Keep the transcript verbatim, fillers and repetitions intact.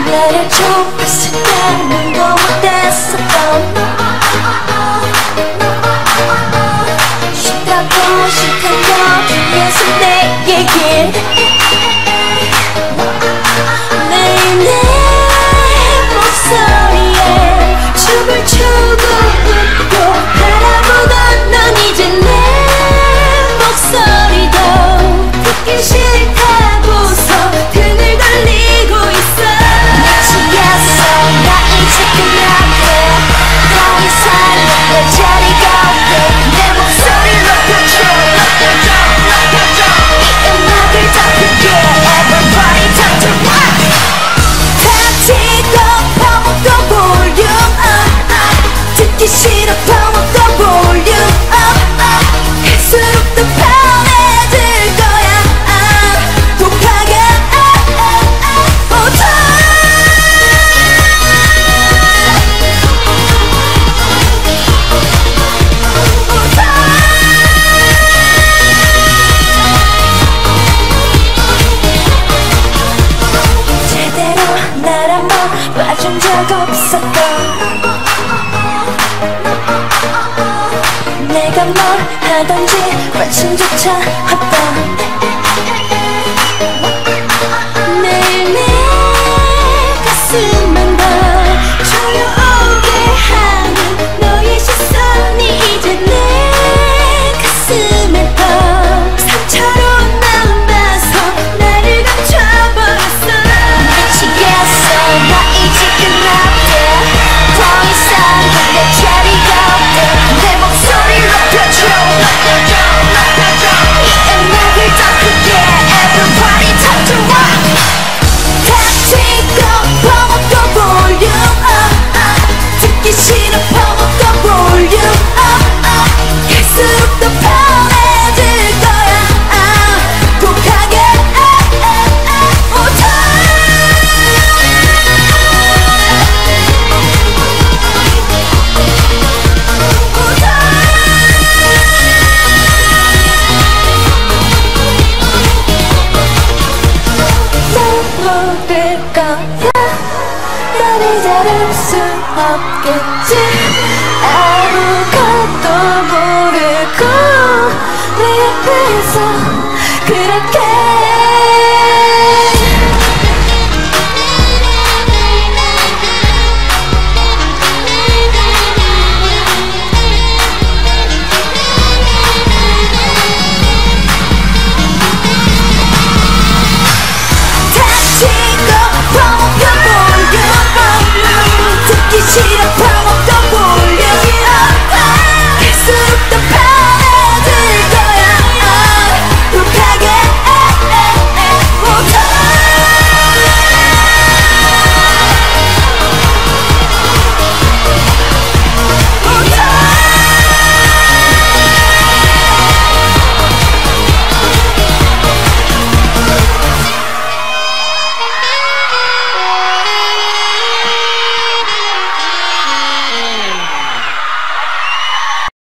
나를 좁혔을 때는 더 못했었던 싫다고 싫던 너 뒤에서 내얘긴 매일 내 목소리에 춤을 추고 웃고 바라보던 넌 이제 내 목소리도 듣기 싫다고서 등을 돌리고 있어. 미치겠어 나 이제 끝났대. 더 이상 내 자리가 없대. 내 목소리 높여줘 높여줘 높여줘. 이 음악을 더 크게 Everybody turn to rock. 다치고 퍼먹고 볼륨 up. 듣기 싫어 퍼먹고 볼륨 up. 할수록 더 편해질 거야. 독하게 오더. 제대로 날 한번 봐준 적 없었던 내가 뭘 하던지 관심조차 없던 매일 내 가슴만 더 조여오게 하는 너의 시선이 이제 내 가슴에 더 상처로 남아서 나를 감춰버렸어. 미치겠어 나 이제 끝났대. 더 이상 내 자리가 없대. 내 목소리 높여줘 높여줘 높여줘. 이 음악을 더 크게 Everybody turn to rock. 다치고 퍼먹고 볼륨 up. 듣기 싫어 퍼먹고 볼륨 up. 갈수록 더 편해질 거야. 독하게 오더. 넌 모를 거야. 나를 다룰 수 없겠지. 아무것도 모르고 내 옆에서 그렇게 다치고 퍼먹고 볼륨 up. 듣기 싫어